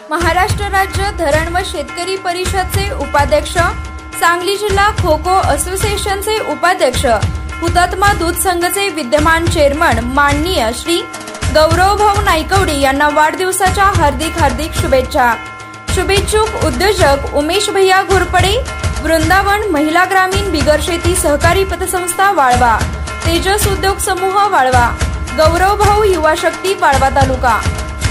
महाराष्ट्र राज्य धरण व शेतकरी परिषदचे उपाध्यक्ष, सांगली जिल्हा खो खो असोसिएशनचे उपाध्यक्ष, हुतात्मा दूध संघाचे विद्यमान चेअरमन माननीय श्री गौरवभाऊ नाईकवडी यांना वाढदिवसाच्या हार्दिक शुभेच्छा। शुभेच्छुक उद्योजक उमेश भैया घोरपडे, वृंदावन महिला ग्रामीण बिगर शेती सहकारी पतसंस्था वाळवा, तेजस उद्योग समूह वाळवा, गौरवभाऊ युवा शक्ती वाळवा तालुका।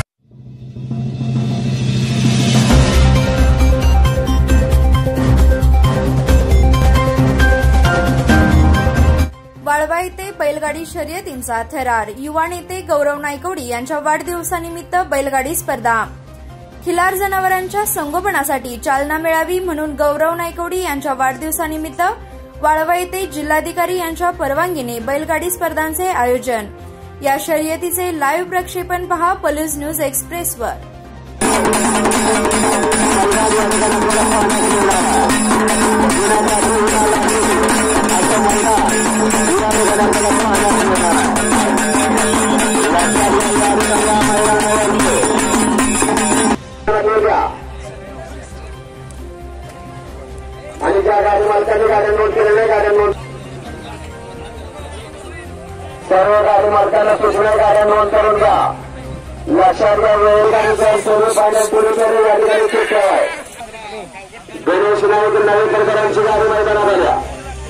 वाळवा येथे बैलगाडी शर्यतींचा थरार, युवा नेते गौरव नाईकवडी यांच्या वाढदिवसानिमित्त बैलगाडी स्पर्धा। खिलार जनावरांच्या संगोपनासाठी चालना मिळावी म्हणून गौरव नाईकवडी यांच्या वाढदिवसानिमित्त वाळवा येथे जिल्हाधिकारी यांच्या परवानगीने बैलगाडी स्पर्धांचे आयोजन। या शर्यतीचे लाईव्ह प्रक्षेपण पहा पल्स न्यूज एक्सप्रेसवर। आणि ज्या गाडी मालकांनी गाड्या नोंद केलेल्या गाड्या नोंद, सर्व गाडी मालकांना सूचना गाड्या नोंद करून द्या। लक्षात घ्या, वेळेगाडी सोडून पाण्यात पुढे या ठिकाणी चूक आहे। गणेश नाईक नावेकरकरांची गाडी मैदानात आल्या।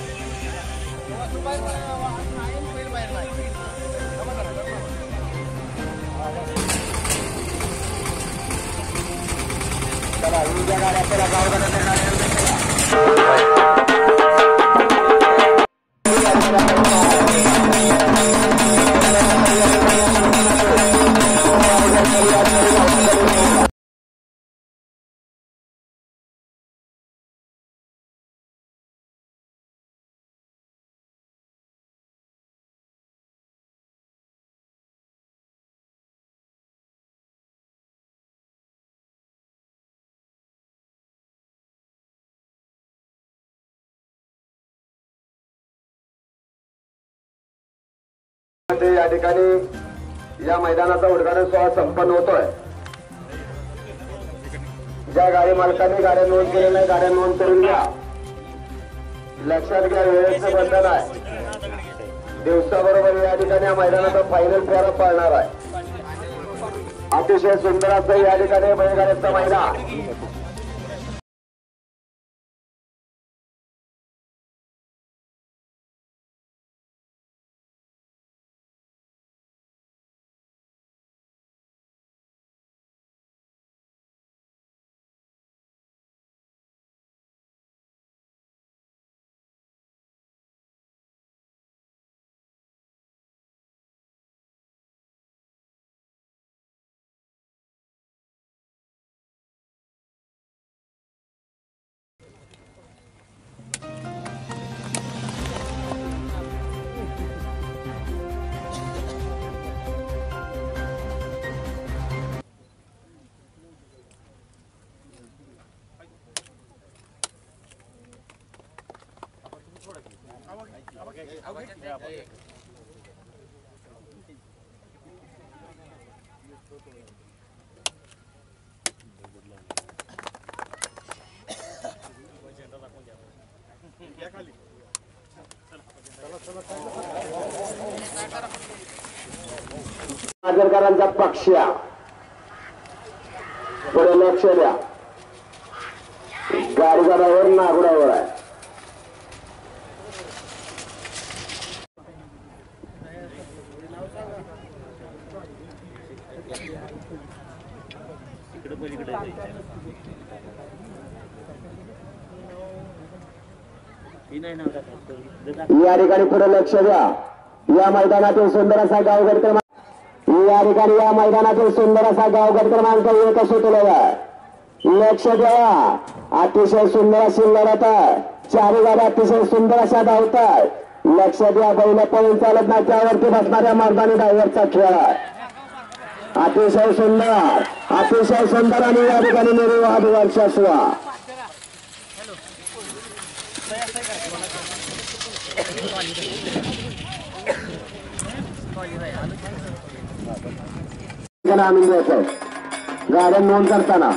या ठिकाणी या मैदानाचा उद्घाटन सोहळा संपन्न होतोय। ज्या गाडी मालकांनी गाड्या नोंद केलेल्या गाड्या नोंद करून घ्या। लक्षात घ्या, वेळेचं बंधन आहे। दिवसाबरोबर या ठिकाणी या मैदानाचा फायनल फेरा पाळणार आहे। अतिशय सुंदर असं या ठिकाणी बैलगाड्याचं मैदान। नागरकरांचा पक्ष पुढे लक्ष द्या। गाडीगाडावर नागुडावर आहे। या ठिकाणी पुढे लक्ष द्या। या मैदानातील सुंदर असा गावगड क्रमांक, या ठिकाणी या मैदानातील सुंदर असा गावगड क्रमांक 1 सुटलेला आहे। लक्ष द्या, अतिशय सुंदर अशी लढत आहे। चारी गाड्या अतिशय सुंदर अशा धावतात। लक्ष द्या, बैल पळून चालत नाही, त्यावरती बसणाऱ्या मर्दानी ड्रायव्हरचा खेळ आहे। अतिशय सुंदर आणि या ठिकाणी निर्वाह वर्षासवा आम्ही गाड्या नोंद करताना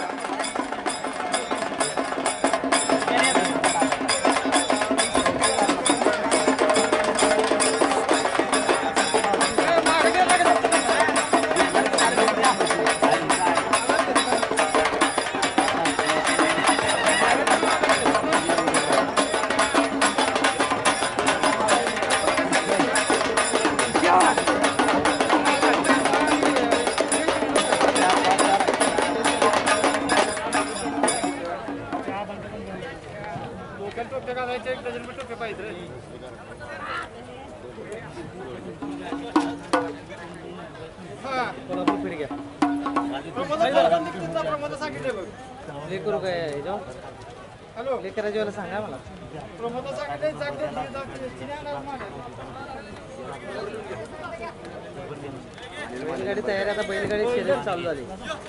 लेकराजीवाला सांगा मला बैलगाडी तयारी आता बैलगाडी शर्यत चालू झाली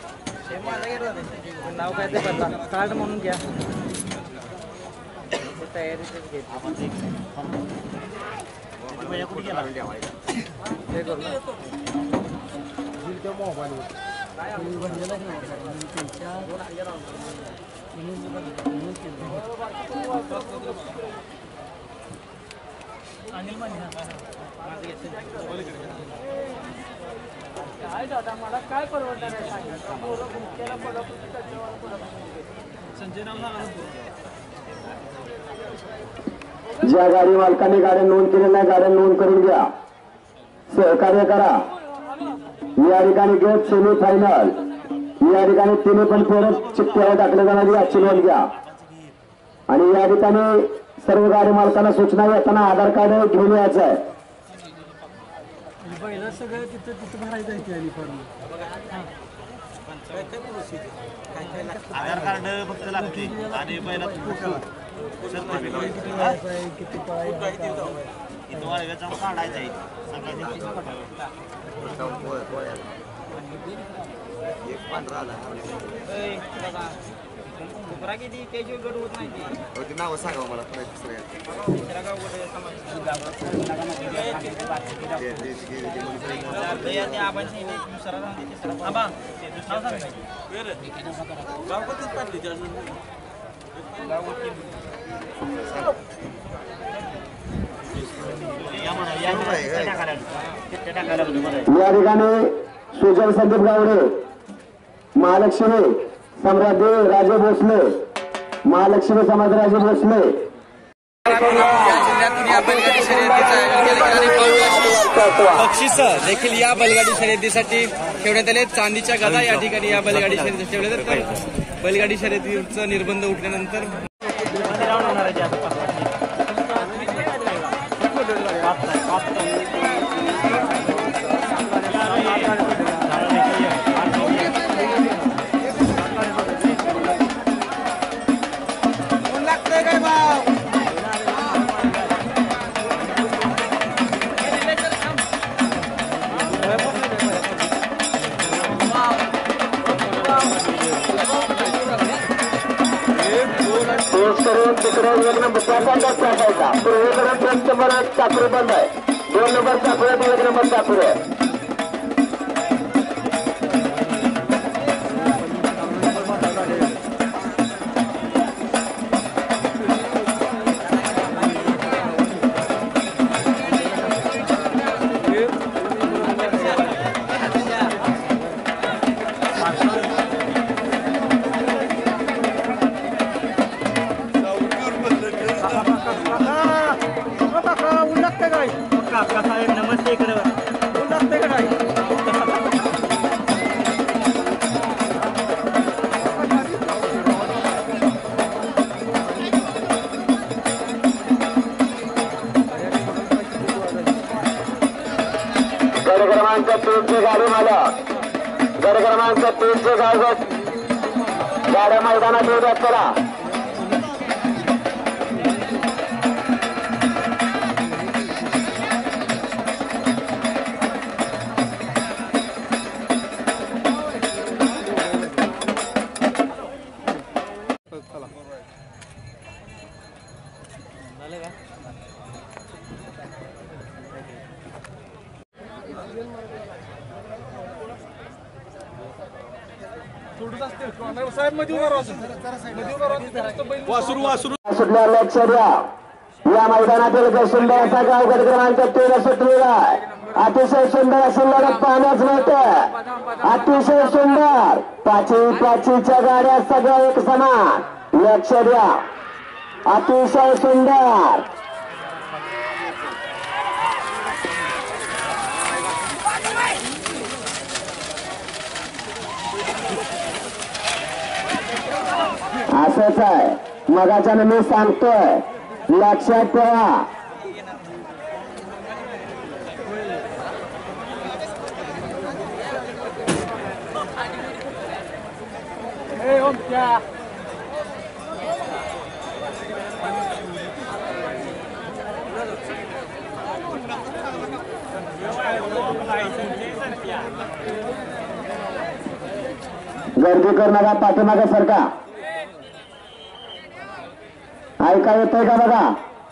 नाव काय ते बदला कार्ड म्हणून घ्या तयारीच घेत हे करू काय दादा मला काय परवडणार आहे संजय नाव ज्या गाडी मालकांनी गाड्या नोंद केलेल्या गाड्या नोंद करून घ्या सहकार्य करा या ठिकाणी गेट सेमी फायनल या ठिकाणी तिने पण परत चिठ्ठ्यावर टाकले जाणार याची नोंद घ्या आणि या ठिकाणी सर्व गाडी मालकांना सूचना येताना आधार कार्ड घेऊन यायचं आहे सगळं तिथं भरायचं आधार कार्ड फक्त लागते आणि पहिला किती वाळव्याचा काढायचा आहे किती गड होत नाही नाव सांगा मला या ठिकाणी सुजय संदीप गावडे महालक्ष्मी सम्राट राजे भोसले महालक्ष्मी समाजराजे भोसले बक्षीस देखील या बैलगाडी शर्यतीसाठी ठेवण्यात आले चांदीच्या गदा या ठिकाणी या बैलगाडी शर्यती ठेवल्या तर बैलगाडी शर्यतीचा निर्बंध उठल्यानंतर तिकडे एक नंबर टाकायचा पूर्वेकडे चाकरी बंद आहे 2 नंबर चाकरी 1 नंबर चाकरी आहे नमस्ते इकडे गड क्रमांक 3 ची गाडी मालक गड क्रमांक 3 चे गाड्या मैदानात येत चला सुटल्या लक्ष द्या या मैदानातील सुंदर असा गावगड क्रमांक 3 सुटलेला अतिशय सुंदर अशी लढत पाहण्यास मिळते अतिशय सुंदर पाचीच्या गाड्या सगळ्या एक समान लक्ष द्या अतिशय सुंदर असंच आहे मगाच्यानं मी सांगतोय लक्षात ठेवा गर्दी करू नका पाठीमागे सरका ऐका येतंय का बघा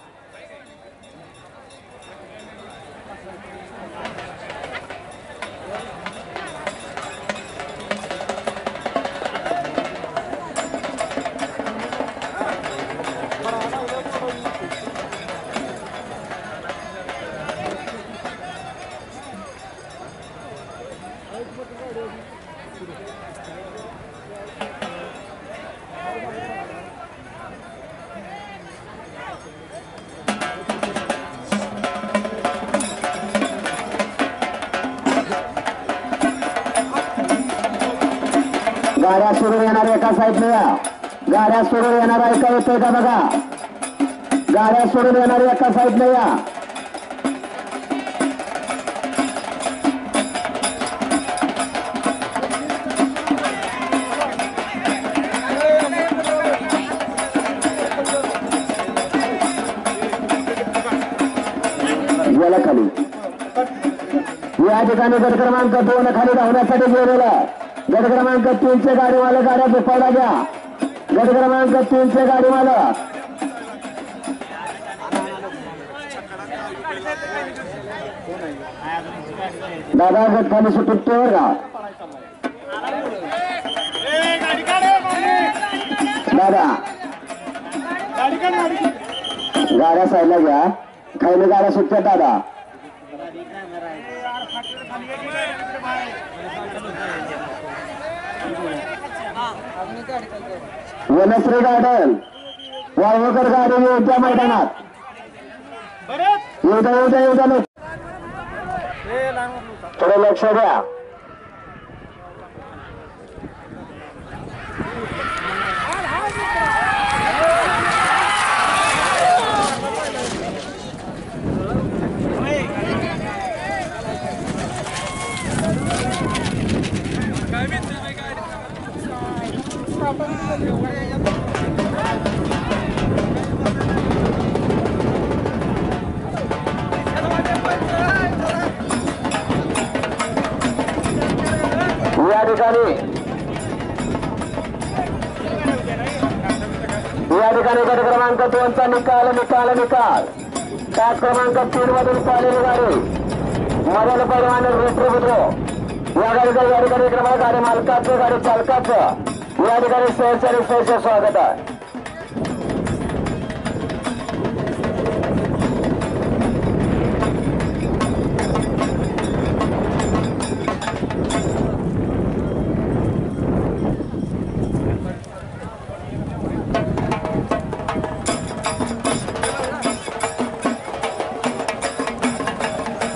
गाड्या सोडून येणार एका साईडने या गाड्या सोडून येणार ऐका येतोय का बघा गाड्या सोडून येणार एका साईडने या गेला खाली या ठिकाणी गट क्रमांक 2 खाली धावण्यासाठी गेलेला गट क्रमांक 3 चे गाडीवाले गाड्या झोपायला घ्या गट क्रमांक 3 चे गाडीवाले दादा गट खाली सुटतो का दादा गाड्या साईडला घ्या खाली गाड्या सुटतात दादा वनश्री गार्डन वाळवकर गाडी येत्या मैदानात येऊ थोडं लक्ष द्या या ठिकाणी गट क्रमांक 2 चा निकाल तास क्रमांक 3 मधून पाहिलेली गाडी मदन परिवहन रेट्रिब्युटो या ठिकाणी क्रमांक गाडी मालकाचं गाडी चालकाचं या ठिकाणी सहर्ष स्वागत आहे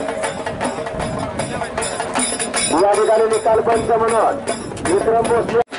या ठिकाणी निकाल पंच म्हणून विक्रम भोसले